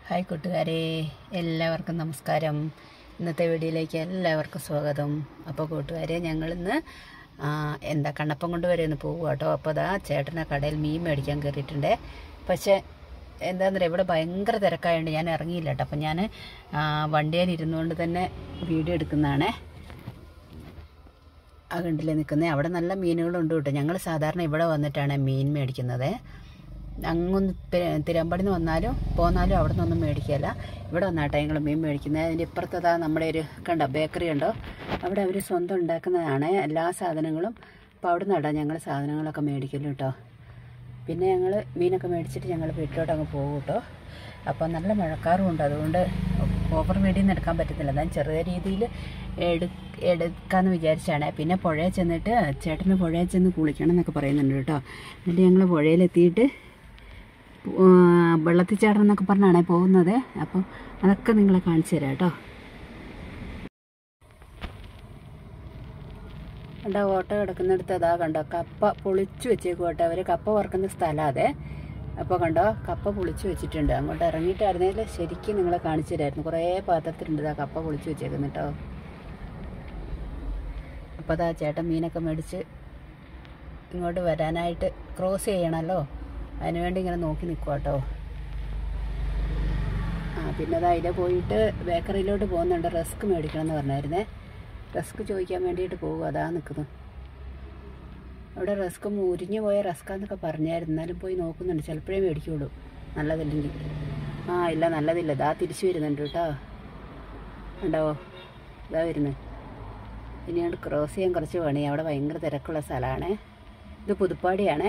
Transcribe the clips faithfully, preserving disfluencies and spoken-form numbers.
Hi കൂട്ടുകാരെ, എല്ലാവർക്കും നമസ്കാരം. ഇന്നത്തെ വീഡിയോയിലേക്ക് എല്ലാവർക്കും സ്വാഗതം. അപ്പോൾ കൂട്ടുകാരെ, ഞങ്ങളിന്ന് എന്താ കണ്ണപ്പം കൊണ്ട് വരെ ഒന്ന് പോകുക കേട്ടോ. അപ്പോൾ അതാ ചേട്ടനെ കടയിൽ മീൻ മേടിക്കാൻ കയറിയിട്ടുണ്ട്. പക്ഷേ എന്താണെന്ന് പറയുക, ഇവിടെ ഭയങ്കര തിരക്കായതുകൊണ്ട് ഞാൻ ഇറങ്ങിയില്ല കേട്ടോ. അപ്പം ഞാൻ വണ്ടിയിൽ ഇരുന്നുകൊണ്ട് തന്നെ വീഡിയോ എടുക്കുന്നതാണേ. ആ കണ്ടില്ലേ നിൽക്കുന്നത്, അവിടെ നല്ല മീനുകളുണ്ട് കേട്ടോ. ഞങ്ങൾ സാധാരണ ഇവിടെ വന്നിട്ടാണ് മീൻ മേടിക്കുന്നത്. അങ്ങൊന്ന് തിരുവമ്പാടിയിൽ നിന്ന് വന്നാലും പോന്നാലും അവിടെ നിന്നൊന്നും മേടിക്കുകയല്ല, ഇവിടെ വന്നാട്ടെ ഞങ്ങൾ മീൻ മേടിക്കുന്നത്. അതിൻ്റെ ഇപ്പുറത്തതാ നമ്മുടെ ഒരു കണ്ടോ ബേക്കറി ഉണ്ടോ, അവിടെ അവർ സ്വന്തം ഉണ്ടാക്കുന്നതാണ് എല്ലാ സാധനങ്ങളും. അപ്പോൾ അവിടെ നിന്നാണ് ഞങ്ങൾ സാധനങ്ങളൊക്കെ മേടിക്കലും കേട്ടോ. പിന്നെ ഞങ്ങൾ മീനൊക്കെ മേടിച്ചിട്ട് ഞങ്ങൾ വീട്ടിലോട്ട് അങ്ങ് പോകും കേട്ടോ. അപ്പോൾ നല്ല മഴക്കാറും ഉണ്ട്, അതുകൊണ്ട് ഓവർ വീഡിയോ ഒന്നും എടുക്കാൻ പറ്റത്തില്ല. ഞാൻ ചെറിയ രീതിയിൽ എടു എടുക്കാമെന്ന് വിചാരിച്ചാണ്. പിന്നെ പുഴയിൽ ചെന്നിട്ട് ചേട്ടന് പുഴയിൽ ചെന്ന് കുളിക്കണം എന്നൊക്കെ പറയുന്നുണ്ട് കേട്ടോ. എന്നിട്ട് ഞങ്ങൾ പുഴയിലെത്തിയിട്ട് വെള്ളത്തിൽ ചാടണം എന്നൊക്കെ പറഞ്ഞാണേ പോകുന്നത്. അപ്പം അതൊക്കെ നിങ്ങളെ കാണിച്ചു തരാം കേട്ടോ. കണ്ടോ ഓട്ടോ കിടക്കുന്നിടത്ത് അതാ കണ്ടോ കപ്പ പൊളിച്ചു വെച്ചേക്കും കേട്ടോ. അവർ കപ്പ വറുക്കുന്ന സ്ഥലം അതെ. അപ്പോൾ കണ്ടോ കപ്പ പൊളിച്ചു വെച്ചിട്ടുണ്ട്. അങ്ങോട്ട് ഇറങ്ങിയിട്ടായിരുന്നേൽ ശരിക്കും നിങ്ങളെ കാണിച്ചു തരായിരുന്നു. കുറേ പാത്രത്തിലുണ്ട് ഇതാ കപ്പ പൊളിച്ചു വെച്ചേക്കുന്നു കേട്ടോ. അപ്പോൾ അതാ ചേട്ടൻ മീനൊക്കെ മേടിച്ച് ഇങ്ങോട്ട് വരാനായിട്ട് ക്രോസ് ചെയ്യണമല്ലോ, അതിനുവേണ്ടി ഇങ്ങനെ നോക്കി നിൽക്കുക കേട്ടോ. ആ പിന്നെ അത് അതിലെ പോയിട്ട് ബേക്കറിയിലോട്ട് പോകുന്നുണ്ട്. റസ്ക് മേടിക്കണം എന്ന് പറഞ്ഞായിരുന്നേ. റസ്ക് ചോദിക്കാൻ വേണ്ടിയിട്ട് പോകും, അതാ നിൽക്കുന്നു. അവിടെ റസ്ക് മുരിഞ്ഞു പോയ റസ്കാന്നൊക്കെ പറഞ്ഞായിരുന്നു. എന്നാലും പോയി നോക്കുന്നുണ്ട്, ചിലപ്പോഴേ മേടിക്കുള്ളൂ നല്ലതില്ലെങ്കിൽ. ആ ഇല്ല നല്ലതില്ല, ഇതാ തിരിച്ചു വരുന്നുണ്ട് കേട്ടോ. ഉണ്ടാവോ ഇതാ വരുന്നത്. ഇനിയോട് ക്രോസ് ചെയ്യാൻ കുറച്ച് പണി, അവിടെ ഭയങ്കര തിരക്കുള്ള സ്ഥലമാണേ. ഇത് പുതുപ്പാടിയാണേ.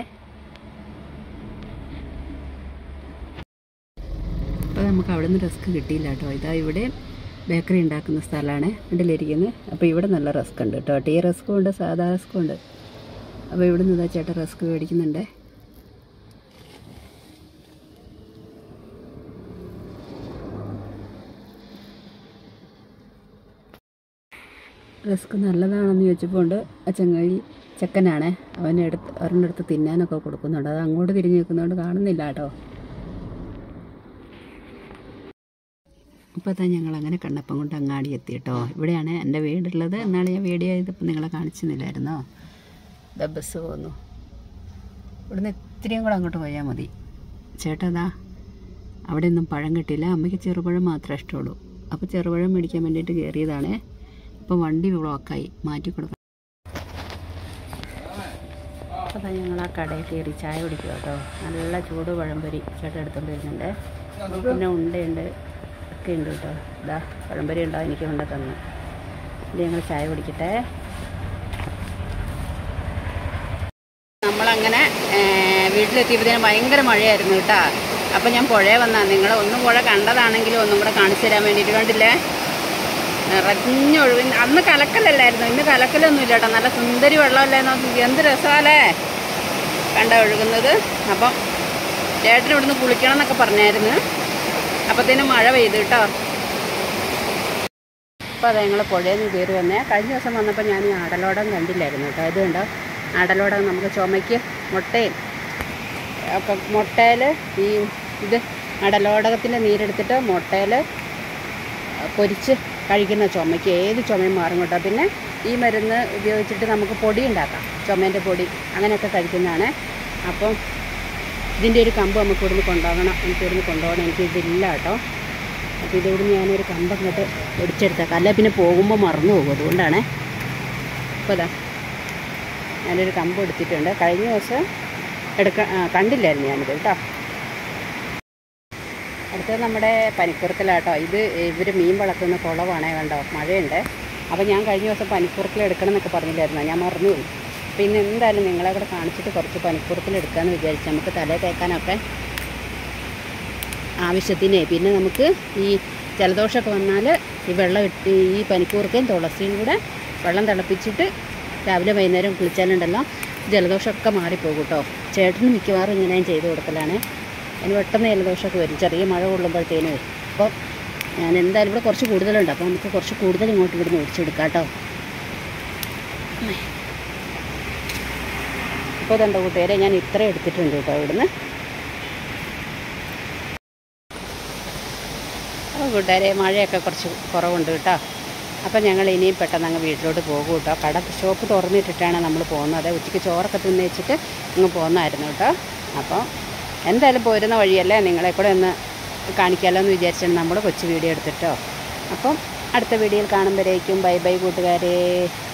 അപ്പോൾ നമുക്ക് അവിടെ നിന്ന് റസ്ക് കിട്ടിയില്ല കേട്ടോ. ഇതാ ഇവിടെ ബേക്കറി ഉണ്ടാക്കുന്ന സ്ഥലമാണ് വീട്ടിലിരിക്കുന്നത്. അപ്പോൾ ഇവിടെ നല്ല റസ്ക് ഉണ്ട് കേട്ടോ. ടീ റസ്കും ഉണ്ട്, സാധാ റസ്കും ഉണ്ട്. അപ്പോൾ ഇവിടെ നിന്ന് ഇതാ ചേട്ടൻ റസ്ക് മേടിക്കുന്നുണ്ട്. റസ്ക് നല്ലതാണെന്ന് ചോദിച്ചപ്പോൾ ഉണ്ട് ആ ചങ്ങായി ചെക്കനാണ്, അവനെ എടുത്ത് അവരുടെ അടുത്ത് തിന്നാനൊക്കെ കൊടുക്കുന്നുണ്ട്. അത് അങ്ങോട്ട് തിരിഞ്ഞ് നിൽക്കുന്നതുകൊണ്ട് കാണുന്നില്ല കേട്ടോ. അപ്പോൾ അതാ ഞങ്ങളങ്ങനെ കണ്ണപ്പം കൊണ്ട് അങ്ങാടി എത്തി കേട്ടോ. ഇവിടെയാണ് എൻ്റെ വീടുള്ളത്. എന്നാണ് ഞാൻ വീഡിയോ ചെയ്തപ്പോൾ നിങ്ങളെ കാണിച്ചിരുന്നില്ലായിരുന്നോ. ഇതാ ബസ് പോകുന്നു. ഇവിടുന്ന് ഇത്രയും കൂടെ അങ്ങോട്ട് പോയാൽ മതി. ചേട്ടതാ അവിടെ ഒന്നും പഴം കിട്ടിയില്ല, അമ്മയ്ക്ക് ചെറുപഴം മാത്രമേ ഇഷ്ടമുള്ളൂ. അപ്പോൾ ചെറുപഴം മേടിക്കാൻ വേണ്ടിയിട്ട് കയറിയതാണേ. അപ്പോൾ വണ്ടി ബ്ലോക്കായി, മാറ്റി കൊടുക്കണം. അപ്പോൾ ഞങ്ങൾ ആ കടയിൽ കയറി ചായ കുടിക്കുക കേട്ടോ. നല്ല ചൂട് പഴംപൊരി ചേട്ടൻ എടുത്തുകൊണ്ട് വരുന്നുണ്ട്. പിന്നെ ഉണ്ടയുണ്ട് ഒക്കെ ഉണ്ട് കേട്ടോ. ഇതാ പഴംപൊരി ഉണ്ടോ എനിക്ക് കൊണ്ട് തന്നു. ഇത് ഞങ്ങൾ ചായ കുടിക്കട്ടെ. നമ്മളങ്ങനെ വീട്ടിലെത്തിയപ്പോഴത്തേനും ഭയങ്കര മഴയായിരുന്നു കേട്ടോ. അപ്പം ഞാൻ പുഴയിൽ വന്നാൽ നിങ്ങൾ ഒന്നും പുഴ കണ്ടതാണെങ്കിലും ഒന്നും കൂടെ കാണിച്ചു തരാൻ വേണ്ടിയിട്ട്. കണ്ടില്ലേ നിറഞ്ഞൊഴുകി. അന്ന് കലക്കലല്ലായിരുന്നു, ഇന്ന് കലക്കലൊന്നും ഇല്ല കേട്ടോ. നല്ല സുന്ദരി വെള്ളമല്ലേ നോക്കി, എന്ത് രസമല്ലേ കണ്ട ഒഴുകുന്നത്. അപ്പം ചേട്ടൻ ഇവിടുന്ന് കുളിക്കണം എന്നൊക്കെ പറഞ്ഞായിരുന്നു. അപ്പത്തേനും മഴ പെയ്തു കേട്ടോ. അപ്പോൾ അത് ഞങ്ങൾ പുഴയിൽ നിന്ന് കയറി വന്നേ. കഴിഞ്ഞ ദിവസം വന്നപ്പോൾ ഞാൻ ഈ ആടലോടകം കണ്ടില്ലായിരുന്നു കേട്ടോ. ഇത് കണ്ടോ ആടലോടകം, നമുക്ക് ചുമയ്ക്ക് മുട്ടയും ഒക്കെ മുട്ടയിൽ ഈ ഇത് ആടലോടകത്തിൻ്റെ നീരെടുത്തിട്ട് മുട്ടയിൽ പൊരിച്ച് കഴിക്കുന്ന ചുമയ്ക്ക് ഏത് ചുമയും മാറും കേട്ടോ. പിന്നെ ഈ മരുന്ന് ഉപയോഗിച്ചിട്ട് നമുക്ക് പൊടി ഉണ്ടാക്കാം, ചുമേൻ്റെ പൊടി അങ്ങനെയൊക്കെ കഴിക്കുന്നതാണ്. അപ്പം ഇതിൻ്റെ ഒരു കമ്പ് നമുക്ക് ഇവിടുന്ന് കൊണ്ടുപോകണം, എനിക്ക് ഇവിടുന്ന് കൊണ്ടുപോകണം. എനിക്കിതില്ല കേട്ടോ. അപ്പോൾ ഇതിവിടുന്ന് ഞാനൊരു കമ്പ് അങ്ങോട്ട് ഒടിച്ചെടുത്തേക്കാം, അല്ലെ പിന്നെ പോകുമ്പോൾ മറന്നു പോകും. അതുകൊണ്ടാണ്. അപ്പോൾ അതാ ഞാനൊരു കമ്പ് എടുത്തിട്ടുണ്ട്. കഴിഞ്ഞ ദിവസം എടുക്ക കണ്ടില്ലായിരുന്നു ഞാനിത് കേട്ടോ. അടുത്തത് നമ്മുടെ പനിക്കുറുക്കലാട്ടോ. ഇത് ഇവർ മീൻ വളർത്തുന്ന കുളമാണേ. കണ്ടോ മഴയുണ്ട്. അപ്പോൾ ഞാൻ കഴിഞ്ഞ ദിവസം പനിക്കുറുക്കൽ എടുക്കണം എന്നൊക്കെ പറഞ്ഞില്ലായിരുന്നു, ഞാൻ മറന്നുപോയി. പിന്നെ എന്തായാലും നിങ്ങളെ കൂടെ കാണിച്ചിട്ട് കുറച്ച് പനിക്കുറുക്കൽ എടുക്കാമെന്ന് വിചാരിച്ചു. നമുക്ക് തല തേക്കാനൊക്കെ ആവശ്യത്തിനേ. പിന്നെ നമുക്ക് ഈ ജലദോഷമൊക്കെ വന്നാൽ ഈ വെള്ളം ഇട്ട് ഈ പനിക്കൂർക്കയും തുളസിയും കൂടെ വെള്ളം തിളപ്പിച്ചിട്ട് രാവിലെ വൈകുന്നേരം കുളിച്ചാലുണ്ടല്ലോ ജലദോഷമൊക്കെ മാറിപ്പോകും കേട്ടോ. ചേട്ടന് മിക്കവാറും ഇങ്ങനെ ഞാൻ ചെയ്ത് കൊടുക്കലാണ്. അതിന് പെട്ടെന്ന് ജലദോഷമൊക്കെ വരും, ചെറിയ മഴ കൊള്ളുമ്പോഴത്തേനും. അപ്പോൾ ഞാൻ എന്തായാലും ഇവിടെ കുറച്ച് കൂടുതലുണ്ട്. അപ്പോൾ നമുക്ക് കുറച്ച് കൂടുതൽ ഇങ്ങോട്ട് ഇവിടുന്ന് ഒഴിച്ചെടുക്കാം കേട്ടോ. അപ്പോൾ ഇതുണ്ടോ കൂട്ടുകാരെ, ഞാൻ ഇത്ര എടുത്തിട്ടുണ്ട് കേട്ടോ ഇവിടുന്ന്. കൂട്ടുകാരെ മഴയൊക്കെ കുറച്ച് കുറവുണ്ട് കേട്ടോ. അപ്പം ഞങ്ങൾ ഇനിയും പെട്ടെന്ന് അങ്ങ് വീട്ടിലോട്ട് പോകും കേട്ടോ. കട ഷോപ്പ് തുറന്നിട്ടിട്ടാണ് നമ്മൾ പോകുന്നത്. ഉച്ചയ്ക്ക് ചോറൊക്കെ തിന്ന് വെച്ചിട്ട് അങ്ങ് പോകുന്നതായിരുന്നു കേട്ടോ. അപ്പോൾ എന്തായാലും പോരുന്ന വഴിയല്ലേ നിങ്ങളെ കൂടെ ഒന്ന് കാണിക്കാമല്ലോ എന്ന് വിചാരിച്ചാണ് നമ്മൾ കൊച്ചു വീഡിയോ എടുത്തിട്ടോ. അപ്പം അടുത്ത വീഡിയോയിൽ കാണുമ്പോഴേക്കും ബൈ ബൈ കൂട്ടുകാരെ.